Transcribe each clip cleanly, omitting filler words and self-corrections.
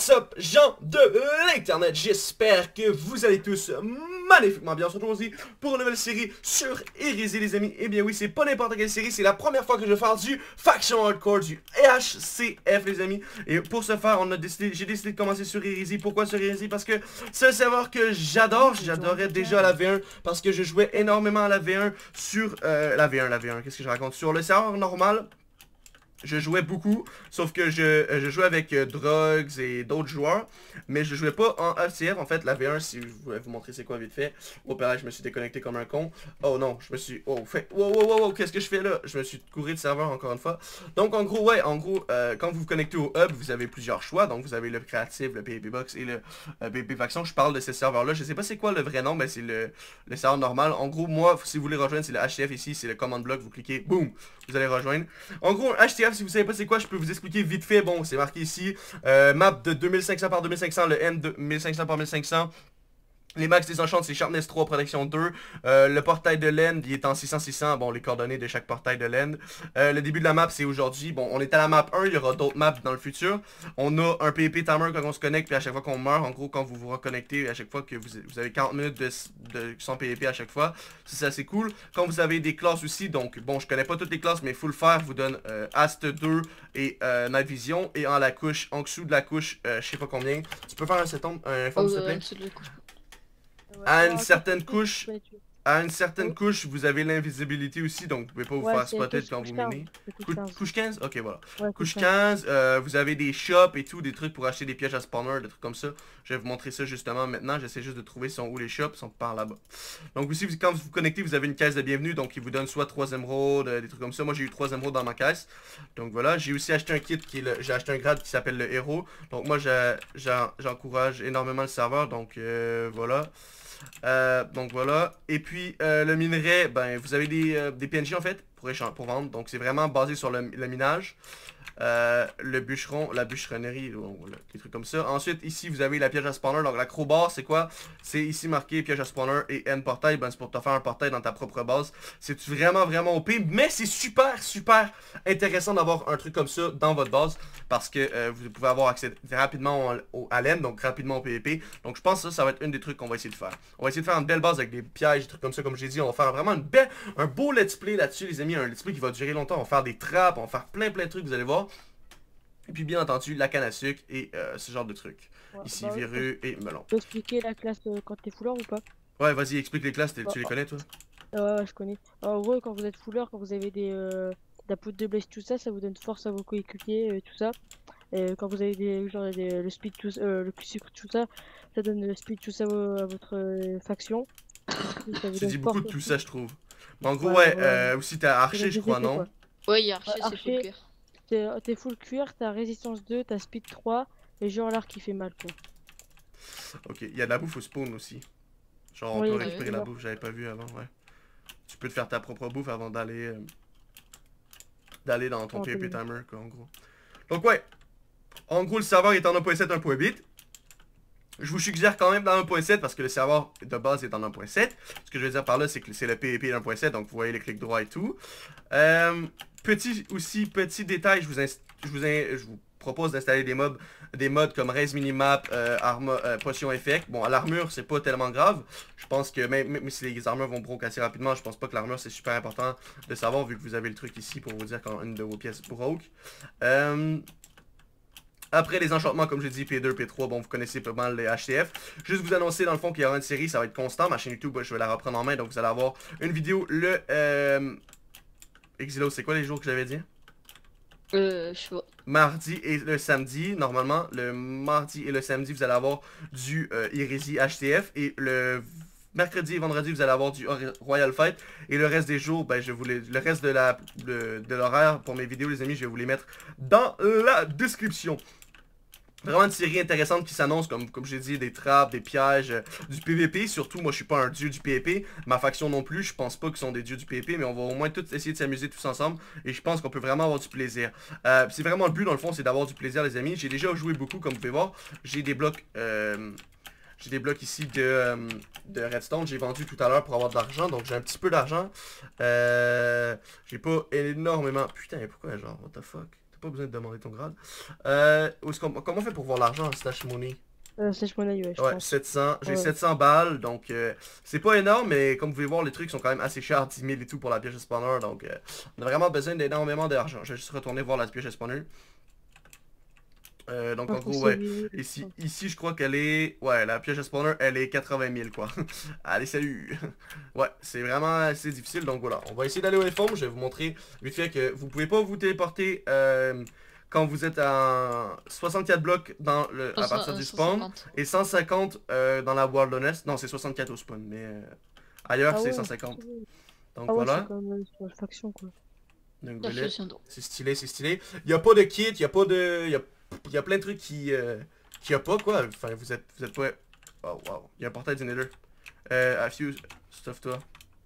What's up, gens de l'internet, j'espère que vous allez tous magnifiquement bien. On se retrouve aussi pour une nouvelle série sur Hérésie, les amis. Eh bien oui, c'est pas n'importe quelle série, c'est la première fois que je vais faire du Faction Hardcore, du HCF, les amis. Et pour ce faire, j'ai décidé de commencer sur Hérésie. Pourquoi sur Hérésie? Parce que c'est un serveur que j'adorais déjà à la V1, parce que je jouais énormément à la V1 sur la V1, qu'est-ce que je raconte? Sur le serveur normal. Je jouais beaucoup, sauf que je jouais avec Drugs et d'autres joueurs, mais je jouais pas en HCF. En fait, la V1, si je voulais vous montrer c'est quoi vite fait. Au père, je me suis déconnecté comme un con. Oh non, je me suis... Oh, wow, qu'est-ce que je fais là? Je me suis couru de serveur encore une fois. Donc en gros, quand vous vous connectez au hub, vous avez plusieurs choix. Donc vous avez le créatif, le PvP Box et le PvP Faction. Je parle de ces serveurs-là. Je sais pas c'est quoi le vrai nom, mais c'est le serveur normal. En gros, moi, si vous voulez rejoindre, c'est le HCF ici, c'est le command block. Vous cliquez, boum, vous allez rejoindre. En gros, un HCF, si vous savez pas c'est quoi, je peux vous expliquer vite fait. Bon, c'est marqué ici, map de 2500 par 2500, le N de 1500 par 1500. Les max des enchantes, c'est Sharpness 3, Protection 2. Le portail de l'End, il est en 600-600. Bon, les coordonnées de chaque portail de l'End. Le début de la map, c'est aujourd'hui. Bon, on est à la map 1, il y aura d'autres maps dans le futur. On a un PvP timer quand on se connecte, puis à chaque fois qu'on meurt, en gros, quand vous vous reconnectez, à chaque fois que vous avez 40 minutes de son PvP à chaque fois. C'est assez cool. Quand vous avez des classes aussi, donc, bon, je connais pas toutes les classes, mais Full Faire vous donne Ast 2 et Night Vision. Et en dessous de la couche, je sais pas combien. Tu peux faire un septembre, un forme, s'il te plaît? À une certaine couche, vous avez l'invisibilité aussi, donc vous pouvez pas vous faire spotter quand vous minez. Couche 15? Ok, voilà. Ouais, couche 15, vous avez des shops et tout, des trucs pour acheter des pièges à spawner, des trucs comme ça. Je vais vous montrer ça justement maintenant. J'essaie juste de trouver sont où les shops, ils sont par là-bas. Donc aussi, quand vous vous connectez, vous avez une caisse de bienvenue, donc il vous donne soit 3 émeraudes, des trucs comme ça. Moi, j'ai eu 3 émeraudes dans ma caisse. Donc voilà, j'ai aussi acheté un kit, j'ai acheté un grade qui s'appelle le héros. Donc moi, j'encourage énormément le serveur, donc voilà. Donc voilà, et puis le minerai, ben vous avez des PNJ en fait pour vendre, donc c'est vraiment basé sur le minage. Le bûcheron, la bûcheronnerie, des trucs comme ça. Ensuite, ici, vous avez la piège à spawner. Donc, la crowbar, c'est quoi? C'est ici marqué piège à spawner et N portail. Ben, c'est pour te faire un portail dans ta propre base. C'est vraiment OP. Mais c'est super intéressant d'avoir un truc comme ça dans votre base. Parce que vous pouvez avoir accès rapidement à l'N, donc rapidement au PvP. Donc, je pense que ça va être un des trucs qu'on va essayer de faire. On va essayer de faire une belle base avec des pièges, des trucs comme ça, comme j'ai dit. On va faire vraiment un beau let's play là-dessus, les amis. Un let's play qui va durer longtemps. On va faire des trappes, on va faire plein de trucs, vous allez voir. Et puis bien entendu, la canne à sucre et ce genre de trucs. Ouais, ici, bah, verrue et melon. Tu peux expliquer la classe quand t'es fouleur ou pas? Ouais, vas-y, explique les classes, tu les connais toi? Ouais, je connais. En gros, quand vous êtes fouleur, quand vous avez de la poudre de blaze, tout ça, ça vous donne force à vos coéquipiers, tout ça. Et quand vous avez le speed, le sucre, tout ça, ça donne le speed, tout ça à votre faction. Tu dis beaucoup de tout ça, je trouve. Mais en gros, ouais, aussi t'as archer, je crois, non? Ouais, il y a archer, c'est full cuir. T'es full cuir, t'as résistance 2, t'as speed 3, et genre l'art qui fait mal, quoi. Ok, il y a de la bouffe au spawn aussi. Genre, on peut récupérer la bouffe, j'avais pas vu avant, ouais. Tu peux te faire ta propre bouffe avant d'aller dans ton PvP timer, quoi, en gros. Donc, ouais. En gros, le serveur est en 1.7, 1.8. Je vous suggère quand même dans 1.7 parce que le serveur de base est en 1.7. Ce que je veux dire par là, c'est que c'est le PvP 1.7, donc vous voyez les clics droits et tout. Petit détail, je vous propose d'installer des mods comme Raise Minimap, Potion Effect. Bon, à l'armure, c'est pas tellement grave. Je pense que même si les armures vont broke assez rapidement, je pense pas que l'armure c'est super important de savoir vu que vous avez le truc ici pour vous dire quand une de vos pièces broke. Après les enchantements, comme je dis, P2, P3, bon, vous connaissez pas mal les HCF. Juste vous annoncer dans le fond qu'il y aura une série, ça va être constant. Ma chaîne YouTube, je vais la reprendre en main, donc vous allez avoir une vidéo Exilo, c'est quoi les jours que j'avais dit? Je sais pas. Mardi et le samedi, normalement, le mardi et le samedi, vous allez avoir du Hérésie HCF. Et le mercredi et vendredi, vous allez avoir du Royal Fight. Et le reste des jours, ben, le reste de l'horaire pour mes vidéos, les amis, je vais vous les mettre dans la description. Vraiment une série intéressante qui s'annonce, comme j'ai dit, des trappes, des pièges, du PVP. Surtout, moi je suis pas un dieu du PVP, ma faction non plus, je pense pas qu'ils sont des dieux du PVP, mais on va au moins tous essayer de s'amuser tous ensemble. Et je pense qu'on peut vraiment avoir du plaisir. C'est vraiment le but dans le fond, c'est d'avoir du plaisir les amis. J'ai déjà joué beaucoup comme vous pouvez voir. J'ai des blocs ici de redstone, j'ai vendu tout à l'heure pour avoir de l'argent, donc j'ai un petit peu d'argent. J'ai pas énormément... Putain, pourquoi genre, what the fuck? t'as pas besoin de demander ton grade. Comment on fait pour voir l'argent en Stash Money? Stash Money, ouais, je Ouais, pense. 700, j'ai Ouais. 700 balles, donc c'est pas énorme, mais comme vous pouvez voir, les trucs sont quand même assez chers, 10 000 et tout pour la pioche de spawner, donc on a vraiment besoin d'énormément d'argent. Je vais juste retourner voir la pioche de spawner. Donc Moi, en je pense gros, que c'est ouais, 8 000, ici je crois qu'elle est, ouais, la pioche de spawner, elle est 80 000 quoi. Allez, salut. Ouais, c'est vraiment assez difficile, donc voilà, on va essayer d'aller au F-Home, je vais vous montrer vite fait que vous pouvez pas vous téléporter quand vous êtes à 64 blocs à partir du spawn. 150. Et 150 dans la Wilderness. Non, c'est 64 au spawn, mais ailleurs Ah c'est ouais, 150. c'est- Donc Ah ouais, c'est voilà. comme sur la faction, quoi. Donc La voilà. faction d'eau. C'est stylé, c'est stylé. Il n'y a pas de kit, il n'y a pas de... Il y a plein de trucs qui y a pas, quoi. Enfin, vous êtes pas... Oh, wow. Il y a un portail du Nether. Affuse, stuff-toi.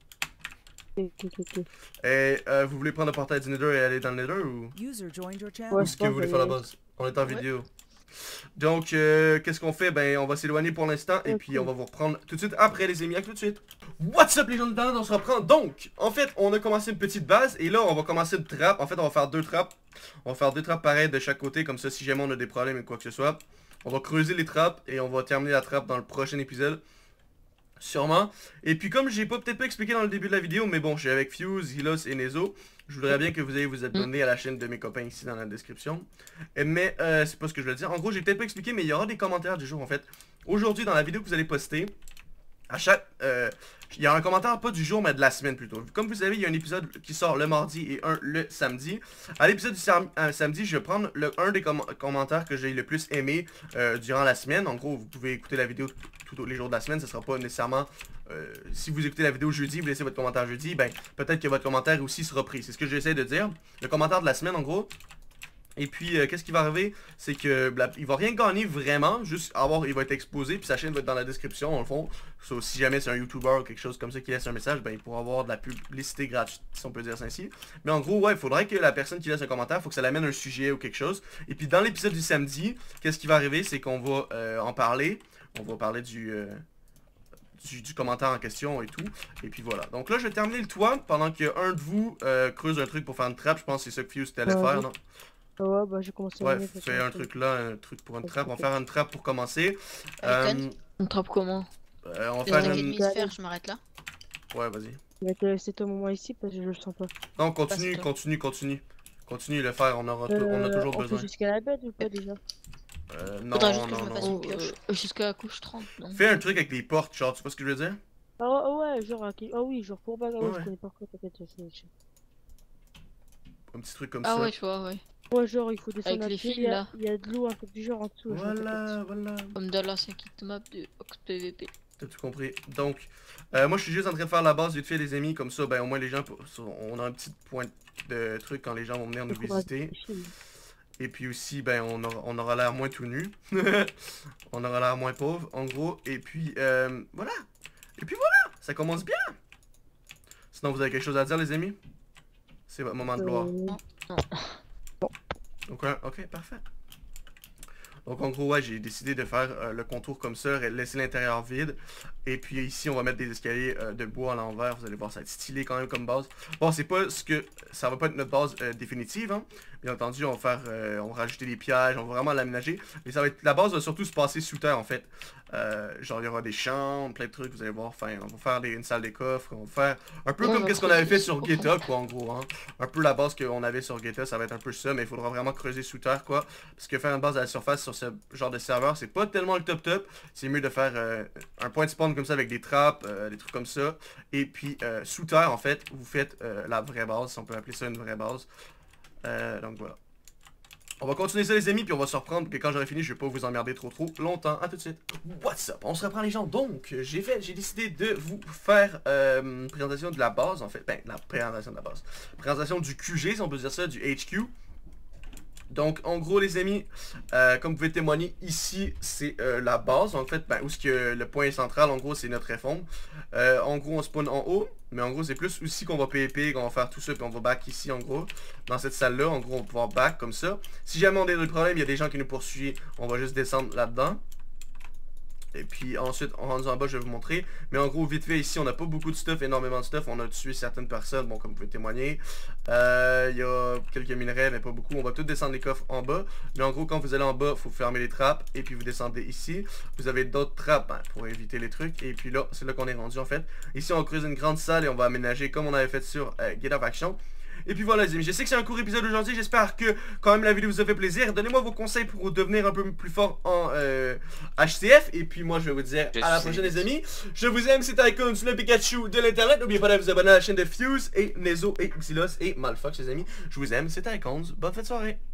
Ok. Et vous voulez prendre le portail du Nether et aller dans le Nether ou... User joined your channel. Ouais, Ou ce que vous voulez faire là-bas? On est en Ouais. vidéo. Donc, qu'est-ce qu'on fait? Ben, on va s'éloigner pour l'instant et Ouais, puis cool. on va vous reprendre tout de suite après, les amis. À tout de suite. What's up, les gens de internet? On se reprend. Donc, en fait, on a commencé une petite base et là, on va commencer une trappe. En fait, on va faire deux trappes. On va faire deux trappes pareilles de chaque côté, comme ça, si jamais on a des problèmes ou quoi que ce soit. On va creuser les trappes et on va terminer la trappe dans le prochain épisode. Sûrement. Et puis comme j'ai peut-être pas expliqué dans le début de la vidéo, mais bon, je suis avec Fuse, Hilos et Nezo. Je voudrais bien que vous ayez vous abonner à la chaîne de mes copains ici dans la description. Mais c'est pas ce que je veux dire. En gros, j'ai peut-être pas expliqué, mais il y aura des commentaires du jour en fait. Aujourd'hui, dans la vidéo que vous allez poster, à chaque... il y a un commentaire, pas du jour, mais de la semaine plutôt. Comme vous savez, il y a un épisode qui sort le mardi et un le samedi. À l'épisode du samedi, je vais prendre un des commentaires que j'ai le plus aimé durant la semaine. En gros, vous pouvez écouter la vidéo tous les jours de la semaine. Ce sera pas nécessairement... si vous écoutez la vidéo jeudi, vous laissez votre commentaire jeudi, ben peut-être que votre commentaire aussi sera pris. C'est ce que j'essaie de dire. Le commentaire de la semaine, en gros. Et puis, qu'est-ce qui va arriver? C'est que il va rien gagner vraiment, juste il va être exposé, puis sa chaîne va être dans la description, en le fond. So, si jamais c'est un YouTuber ou quelque chose comme ça qui laisse un message, ben il pourra avoir de la publicité gratuite, si on peut dire ça ainsi. Mais en gros, ouais, il faudrait que la personne qui laisse un commentaire, faut que ça l'amène un sujet ou quelque chose. Et puis, dans l'épisode du samedi, qu'est-ce qui va arriver? C'est qu'on va en parler. On va parler du commentaire en question et tout. Et puis voilà. Donc là, je vais terminer le toit pendant qu'un de vous creuse un truc pour faire une trappe. Je pense que c'est ça que Fuse allait faire, non? Ouais, bah j'ai commencé Ouais, à fais un truc là, un truc pour une trappe. On va Ok. faire une trappe pour commencer. Icon. On trappe comment? On va Il y en faire a une... de faire, je m'arrête là. Ouais, vas-y. Mais t'as laissé ton moment ici parce que je le sens pas. Non, continue, Passe-toi. continue. Continue de le faire, on a toujours On besoin. fait jusqu'à la bête ou pas déjà? Non, Faudra juste que je non, me fasse non. une pioche. Jusqu'à la couche 30, non? Fais un truc avec les portes, genre, tu sais pas ce que je veux dire? Ah ouais, genre ah oui, genre pour bagarre, Ouais. je connais pas quoi t'inquiète, je sais. Un petit truc comme Ah ça. ouais, tu vois, ouais. Ouais, genre il faut descendre Avec à les pied, fils, là. il y a de l'eau, un truc du genre en dessous. je sais pas. Voilà. Comme dans l'ancien kit map de Ox PVP. T'as tout compris. Donc, moi je suis juste en train de faire la base vite fait les amis, comme ça, ben au moins les gens, on a un petit point de truc quand les gens vont venir nous Il faudra visiter. des fils. Et puis aussi, ben on aura l'air moins tout nu. On aura l'air moins pauvre, en gros. Et puis, voilà. Et puis voilà, ça commence bien. Sinon, vous avez quelque chose à dire les amis? C'est votre moment de gloire. Donc, ok, parfait. Donc en gros, ouais, j'ai décidé de faire le contour comme ça, laisser l'intérieur vide. Et puis ici, on va mettre des escaliers de bois à l'envers. Vous allez voir, ça va être stylé quand même comme base. Bon, c'est pas ce que... Ça va pas être notre base définitive, hein. Bien entendu, on va faire... on va rajouter des pièges, on va vraiment l'aménager. Mais ça va être... La base va surtout se passer sous terre, en fait. Genre, il y aura des chambres, plein de trucs, vous allez voir. Enfin, on va faire une salle des coffres, on va faire... Un peu Ouais, comme on va qu'est-ce qu'on avait fait creuser sur profond. Guetta, quoi, en gros, hein. Un peu la base qu'on avait sur Guetta, ça va être un peu ça. Mais il faudra vraiment creuser sous terre, quoi. Parce que faire une base à la surface sur ce genre de serveur, c'est pas tellement le top. C'est mieux de faire un point de spawn comme ça avec des trappes, des trucs comme ça. Et puis sous terre en fait, vous faites la vraie base, si on peut appeler ça une vraie base. Donc voilà. On va continuer ça les amis, puis on va se reprendre, que quand j'aurai fini, je vais pas vous emmerder trop longtemps. À tout de suite. What's up? On se reprend les gens. Donc, j'ai décidé de vous faire une présentation de la base en fait. Ben, la présentation de la base. Présentation du QG, si on peut dire ça, du HQ. Donc en gros les amis, comme vous pouvez témoigner ici c'est la base en fait, ben, où ce que le point central en gros c'est notre réforme. En gros on spawn en haut, mais en gros c'est plus aussi qu'on va PvP, qu'on va faire tout ça, puis on va back ici en gros, dans cette salle là, en gros on va pouvoir back comme ça. Si jamais on a des problèmes, il y a des gens qui nous poursuivent, on va juste descendre là-dedans. Et puis ensuite, rendu en bas, je vais vous montrer. Mais en gros, vite fait, ici, on n'a pas beaucoup de stuff, énormément de stuff. On a tué certaines personnes, bon, comme vous pouvez témoigner. Il y a quelques minerais, mais pas beaucoup. On va tout descendre les coffres en bas. Mais en gros, quand vous allez en bas, il faut fermer les trappes. Et puis vous descendez ici. Vous avez d'autres trappes pour éviter les trucs. Et puis là, c'est là qu'on est rendu en fait. Ici, on creuse une grande salle et on va aménager comme on avait fait sur Get of Action. Et puis voilà les amis, je sais que c'est un court épisode aujourd'hui, j'espère que quand même la vidéo vous a fait plaisir. Donnez-moi vos conseils pour devenir un peu plus fort en HCF. Et puis moi je vais vous dire à la prochaine les amis. Je vous aime, c'était Icons, le Pikachu de l'internet. N'oubliez pas de vous abonner à la chaîne de Fuse et Nezo et Xylos et Malfox les amis. Je vous aime, c'était Icons, bonne fin de soirée.